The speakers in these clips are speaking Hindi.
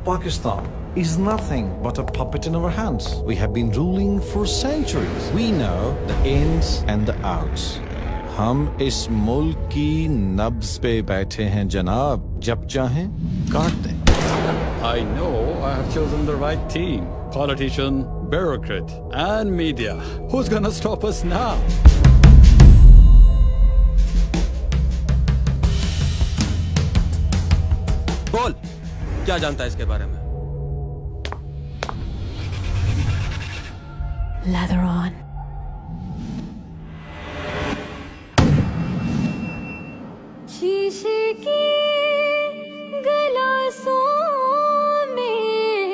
Pakistan is nothing but a puppet in our hands. We have been ruling for centuries. We know the ins and the outs. हम इस मुल्क की नब्ज पे बैठे हैं जनाब, जब चाहें काट दें। I know I have chosen the right team. Politician, bureaucrat, and media. Who's gonna stop us now? बोल, क्या जानता है इसके बारे में? Lather on. शीशे की गलासों में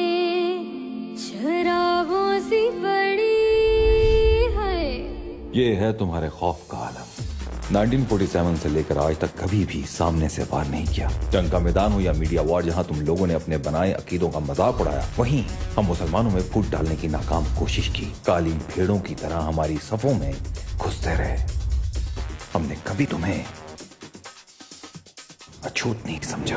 शराबों सी पड़ी है। ये है तुम्हारे खौफ का आलम। 1947 से लेकर आज तक कभी भी सामने से वार नहीं किया। जंग का मैदान हो या मीडिया वार, जहां तुम लोगों ने अपने बनाए अकीदों का मजाक उड़ाया, वहीं हम मुसलमानों में फूट डालने की नाकाम कोशिश की। काली भेड़ों की तरह हमारी सफों में घुसते रहे। हमने कभी तुम्हें अछूत नहीं समझा।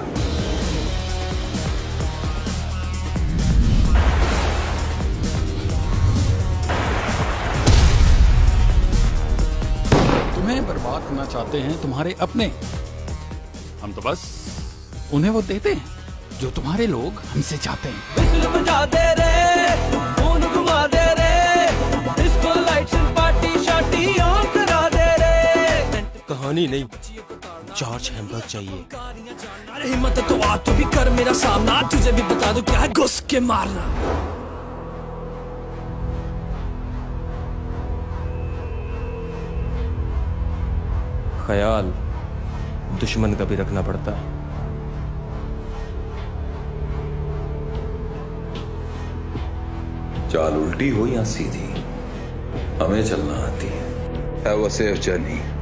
तुम्हें बर्बाद करना चाहते हैं तुम्हारे अपने। हम तो बस उन्हें वो देते हैं जो तुम्हारे लोग हमसे चाहते हैं। विसल बजा दे रे, खून घुमा दे रे, disco lights party shorty on करा दे रे। कहानी नहीं, जॉर्ज हैम्बर्ग चाहिए। अरे हिम्मत तो आ, तू भी कर मेरा सामना, तुझे भी बता दूं क्या है घुस के मारना। ख्याल दुश्मन का भी रखना पड़ता है। चाल उल्टी हो या सीधी, हमें चलना आती है। Have a safe journey.